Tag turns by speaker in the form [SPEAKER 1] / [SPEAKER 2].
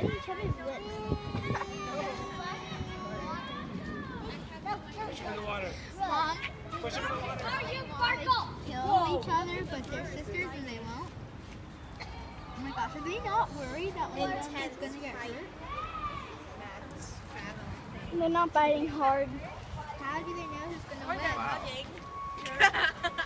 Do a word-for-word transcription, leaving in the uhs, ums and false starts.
[SPEAKER 1] biting each other's lips.
[SPEAKER 2] Mom, kill each other, but they're sisters and they won't. Oh my gosh, are they not worried that one of them is going to get hurt?
[SPEAKER 1] They're not biting hard.
[SPEAKER 2] How do they know who's going to win?